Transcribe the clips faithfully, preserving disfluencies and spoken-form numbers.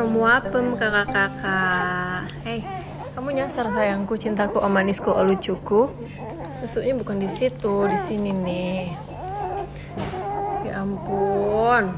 from Wapem, kakak-kakak. Hey, kamu nyasar sayangku, cintaku, oh manisku, oh lucuku. Susunya bukan di situ, di sini nih. Ya ampun.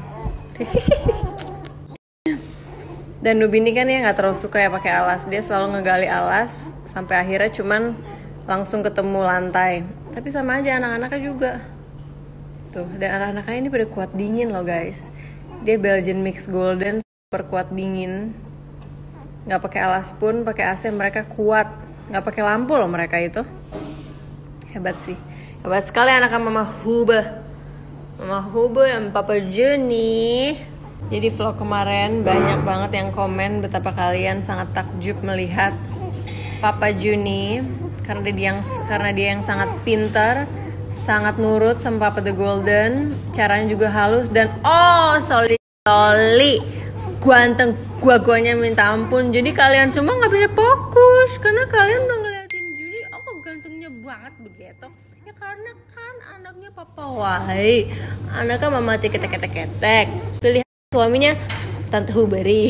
Dan Nubi ini kan ya nggak terlalu suka ya pakai alas. Dia selalu ngegali alas sampai akhirnya cuman langsung ketemu lantai. Tapi sama aja anak-anaknya juga. Tuh, dan anak-anaknya ini pada kuat dingin loh guys. Dia Belgian Mix Golden, super kuat dingin. Nggak pakai alas pun, pakai A C mereka kuat. Nggak pakai lampu loh mereka itu. Hebat sih. Hebat sekali anak Mama Hube. Mama Hube dan Papa Juni. Jadi vlog kemarin banyak banget yang komen betapa kalian sangat takjub melihat Papa Juni karena dia yang karena dia yang sangat pintar, sangat nurut sama Papa the Golden, caranya juga halus dan oh soli soli ganteng gua-guanya minta ampun. Jadi kalian semua nggak bisa fokus karena kalian udah ngeliatin Juni oh kok gantengnya banget begitu ya, karena kan anaknya Papa Wahai, anaknya Mama ceketek-ketek-ketek, pilih suaminya Tante Huberi.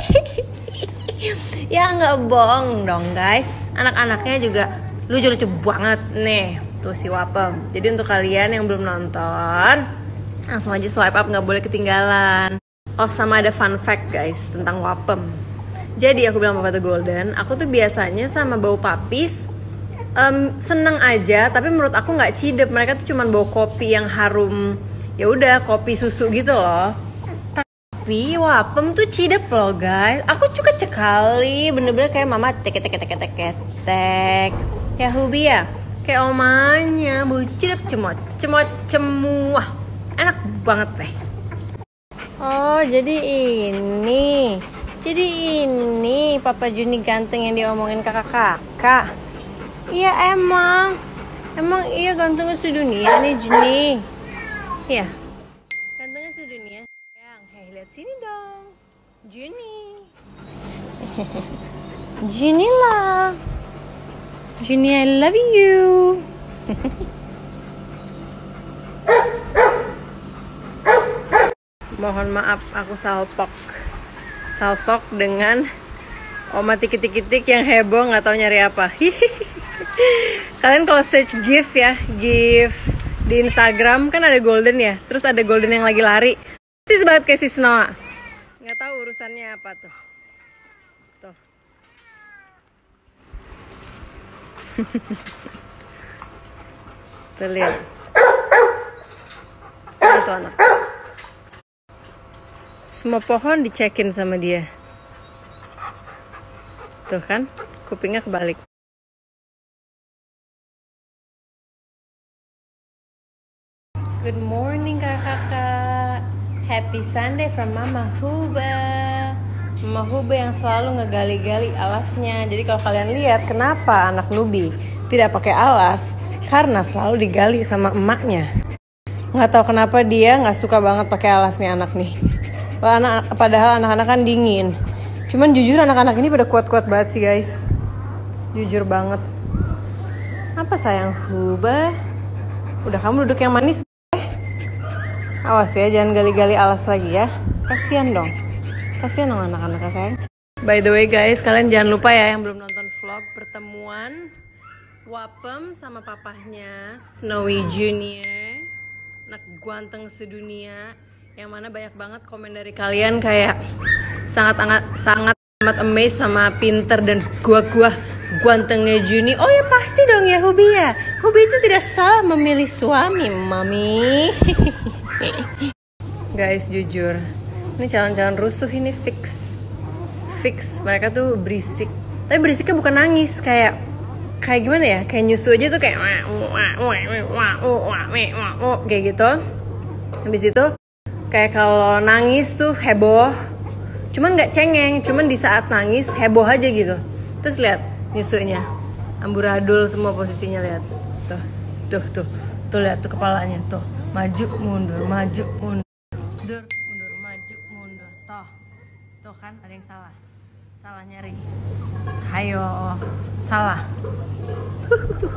Ya nggak bohong dong guys, anak-anaknya juga lucu-lucu banget nih tuh si Wapem. Jadi untuk kalian yang belum nonton, langsung aja swipe up, nggak boleh ketinggalan. Oh sama ada fun fact guys tentang Wapem. Jadi aku bilang Papa the Golden, aku tuh biasanya sama bau papis um, seneng aja, tapi menurut aku nggak cidep. Mereka tuh cuman bau kopi yang harum, ya udah kopi susu gitu loh. Tapi Wapem tuh cidep loh guys. Aku suka sekali, bener-bener kayak mama tek tek tek tek tek tek. Ya Hubi ya, kayak omanya, bau cidep cemot cemot cemuah, enak banget deh. Oh jadi ini, jadi ini Papa Juni ganteng yang diomongin kakak-kakak. Iya emang, emang iya gantengnya sedunia nih Juni. Iya, gantengnya sedunia. Yang, hey lihat sini dong, Juni. Juni lah, Juni I love you. Mohon maaf aku salpok salpok dengan oma titik-titik yang heboh nggak tahu nyari apa. Kalian kalau search gif ya, gif di Instagram kan ada golden ya, terus ada golden yang lagi lari, persis banget kayak si Snow. Nggak tahu urusannya apa tuh. Tuh. Tuh lihat. Itu anak. Semua pohon dicekin sama dia. Tuh kan, kupingnya kebalik. Good morning kakak-kakak. Happy Sunday from Mama Hube. Mama Hube yang selalu ngegali-gali alasnya. Jadi kalau kalian lihat kenapa anak Nubi tidak pakai alas, karena selalu digali sama emaknya. Nggak tahu kenapa dia nggak suka banget pakai alas nih anak nih. Anak, padahal anak-anak kan dingin. Cuman jujur anak-anak ini pada kuat-kuat banget sih guys. Jujur banget. Apa sayang Hube? Udah kamu duduk yang manis. Awas ya jangan gali-gali alas lagi ya. Kasian dong. Kasian dong anak-anaknya sayang. By the way guys, kalian jangan lupa ya yang belum nonton vlog pertemuan Wapem sama papahnya Snowy Junior. Anak ganteng sedunia. Yang mana banyak banget komen dari kalian kayak sangat sangat sangat amat amazed sama pinter dan gua-gua gantengnya Juni. Oh ya pasti dong ya Hubi ya. Hubi itu tidak salah memilih suami, mami. Guys jujur, ini calon-calon rusuh ini fix, fix. Mereka tuh berisik, tapi berisiknya bukan nangis, kayak kayak gimana ya? Kayak nyusu aja tuh kayak kayak gitu. Habis itu kayak kalau nangis tuh heboh, cuman nggak cengeng, cuman di saat nangis heboh aja gitu. Terus lihat nyusunya, amburadul semua posisinya, lihat tuh, tuh, tuh, tuh lihat tuh kepalanya tuh, maju mundur, maju mundur, mundur, maju mundur, toh, tuh kan ada yang salah, salah nyari, hayo, salah.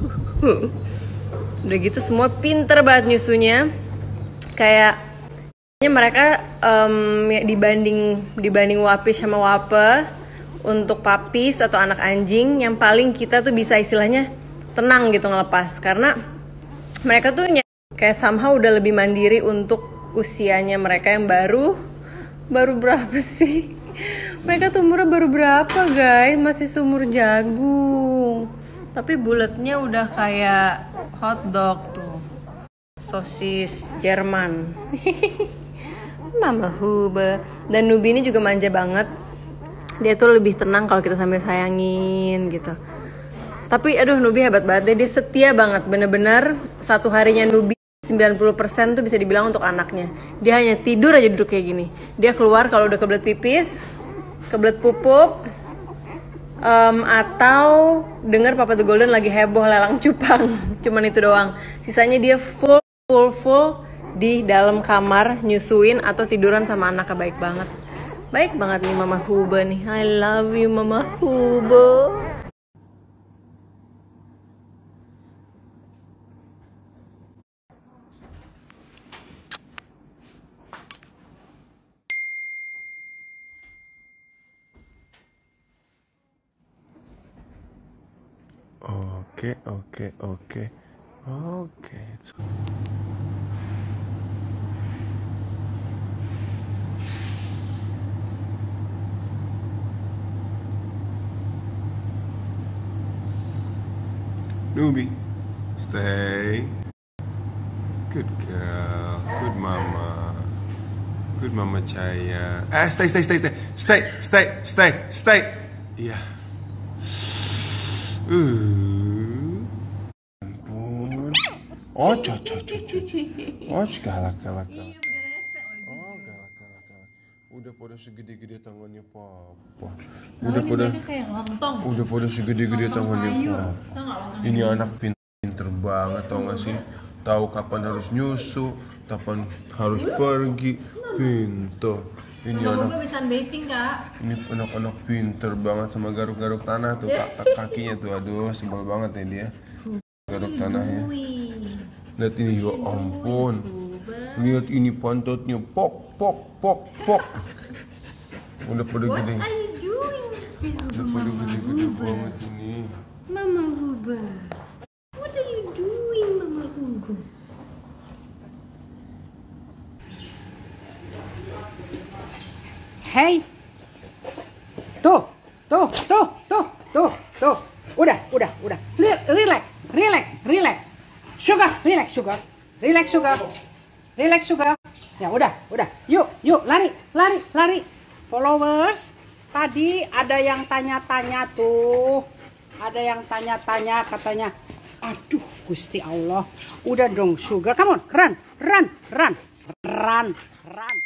Udah gitu semua pinter banget nyusunya, kayak Mereka um, dibanding dibanding Wapis sama Wape, untuk puppies atau anak anjing yang paling kita tuh bisa istilahnya tenang gitu ngelepas, karena mereka tuh kayak somehow udah lebih mandiri untuk usianya mereka yang baru baru berapa sih? Mereka tuh umurnya baru berapa guys? Masih seumur jagung, tapi bulatnya udah kayak hotdog tuh, sosis Jerman. Mama Hube. Dan Nubi ini juga manja banget. Dia tuh lebih tenang kalau kita sambil sayangin gitu. Tapi aduh, Nubi hebat banget deh. Dia setia banget. Bener-bener satu harinya Nubi sembilan puluh persen tuh bisa dibilang untuk anaknya. Dia hanya tidur aja duduk kayak gini. Dia keluar kalau udah kebelet pipis, kebelet pupup, um, atau denger Papa The Golden lagi heboh lelang cupang. Cuman itu doang. Sisanya dia full full full di dalam kamar nyusuin atau tiduran sama anaknya. Baik banget, baik banget nih Mama Hube nih. I love you Mama Hube. Oke oke oke oke. Nubi, stay. Good girl, good mama, good mama Caya. Eh, stay, stay, stay, stay, stay, stay, stay, stay. Iya. Uh. Ampun. Oh, cocok, cocok. Oh, galak, galak, galak. Oh, galak, galak, galak. Udah pada segede-gede tangannya papa. Udah pada Udah pada segede-gede tangannya papa. Ini anak pinter banget, tau gak sih? Tahu kapan harus nyusu, kapan harus pergi. Pinter. Ini anak bisa dating, Kak. Ini anak-anak pinter banget sama garuk-garuk tanah tuh, kak, kakinya tuh. Aduh, sebel banget ya dia. Garuk tanahnya. Lihat ini, ya ampun. Lihat ini pantatnya, pok, pok, pok, pok. Udah pada gede. Udah pada gede-gede banget ini. Mama Hube. What are you doing, Mama Hube? Hey, tuh, tuh, tuh, tuh, tuh, tuh, udah, udah, udah, relax, relax, relax, sugar, relax, sugar, relax, sugar, relax, sugar, ya udah, udah, yuk, yuk, lari, lari, lari, followers, tadi ada yang tanya-tanya tuh, ada yang tanya-tanya katanya, aduh, Gusti Allah, udah dong, sugar, come on, run, run, run, run, run.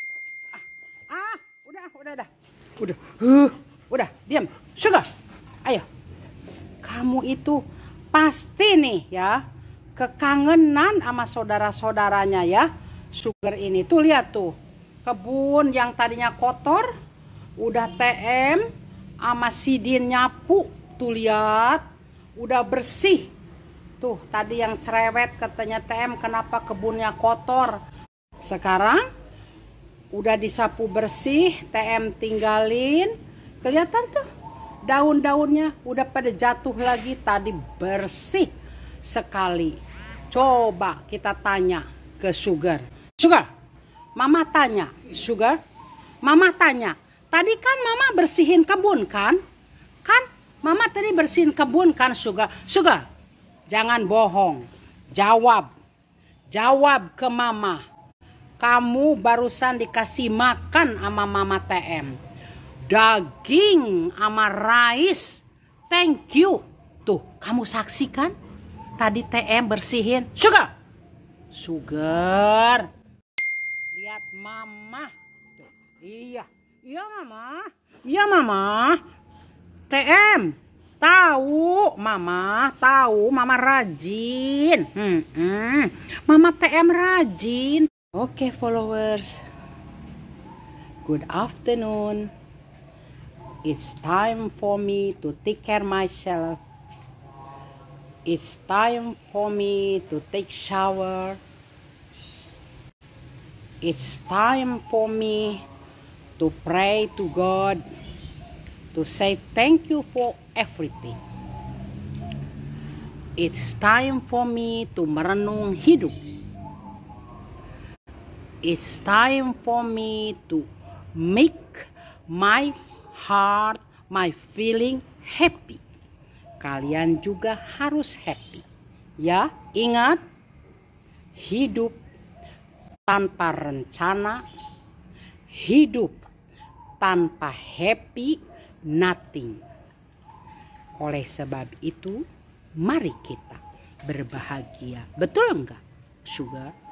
Ah, udah, udah, udah, udah, uh, udah, diam, sugar, ayo, kamu itu pasti nih ya kekangenan sama saudara-saudaranya ya, sugar ini tuh lihat tuh, kebun yang tadinya kotor, udah T M sama Sidin nyapu, tuh lihat, udah bersih, tuh tadi yang cerewet katanya T M kenapa kebunnya kotor, sekarang udah disapu bersih, T M tinggalin. Kelihatan tuh daun-daunnya udah pada jatuh lagi, tadi bersih sekali. Coba kita tanya ke Sugar. Sugar, Mama tanya, Sugar, Mama tanya. Tadi kan Mama bersihin kebun kan? Kan Mama tadi bersihin kebun kan, Sugar? Sugar, jangan bohong. Jawab. Jawab ke Mama. Kamu barusan dikasih makan sama Mama T M. Daging sama rice. Thank you. Tuh, kamu saksikan? Tadi T M bersihin. Sugar. Sugar. Lihat Mama. Tuh, iya. Iya Mama. Iya Mama. T M. Tahu, Mama. Tahu, Mama rajin. Hmm, hmm. Mama T M rajin. Oke, okay, followers, good afternoon. It's time for me to take care myself. It's time for me to take shower. It's time for me to pray to God, to say thank you for everything. It's time for me to merenung hidup. It's time for me to make my heart, my feeling happy. Kalian juga harus happy. Ya, ingat, hidup tanpa rencana, hidup tanpa happy, nothing. Oleh sebab itu, mari kita berbahagia. Betul enggak, Sugar?